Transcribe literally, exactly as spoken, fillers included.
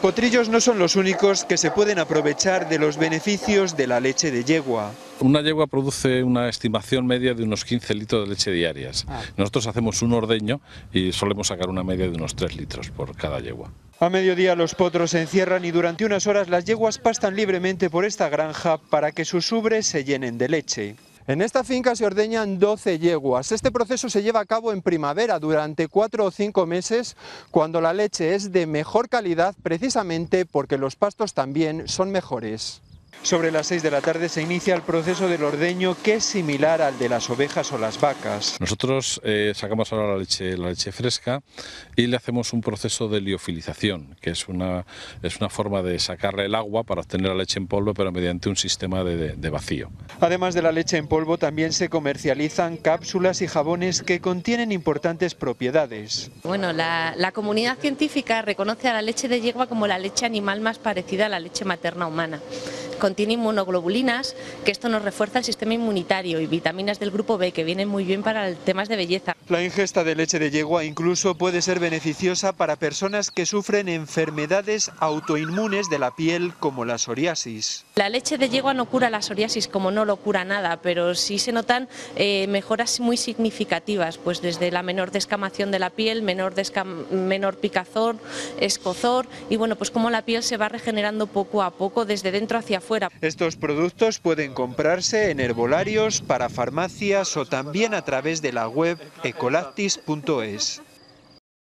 potrillos no son los únicos que se pueden aprovechar de los beneficios de la leche de yegua. Una yegua produce una estimación media de unos quince litros de leche diarias. Ah. Nosotros hacemos un ordeño y solemos sacar una media de unos tres litros por cada yegua. A mediodía los potros se encierran y durante unas horas las yeguas pastan libremente por esta granja para que sus ubres se llenen de leche. En esta finca se ordeñan doce yeguas. Este proceso se lleva a cabo en primavera durante cuatro o cinco meses, cuando la leche es de mejor calidad, precisamente porque los pastos también son mejores. Sobre las seis de la tarde se inicia el proceso del ordeño, que es similar al de las ovejas o las vacas. Nosotros eh, sacamos ahora la leche, la leche fresca y le hacemos un proceso de liofilización, que es una, es una forma de sacarle el agua para obtener la leche en polvo, pero mediante un sistema de, de, de vacío. Además de la leche en polvo, también se comercializan cápsulas y jabones que contienen importantes propiedades. Bueno, la, la comunidad científica reconoce a la leche de yegua como la leche animal más parecida a la leche materna humana. Contiene inmunoglobulinas, que esto nos refuerza el sistema inmunitario, y vitaminas del grupo B, que vienen muy bien para temas de belleza. La ingesta de leche de yegua incluso puede ser beneficiosa para personas que sufren enfermedades autoinmunes de la piel, como la psoriasis. La leche de yegua no cura la psoriasis, como no lo cura nada, pero sí se notan eh, mejoras muy significativas, pues desde la menor descamación de la piel, menor, menor picazón, escozor, y bueno, pues como la piel se va regenerando poco a poco desde dentro hacia afuera. Estos productos pueden comprarse en herbolarios, para farmacias o también a través de la web ecolactis punto es.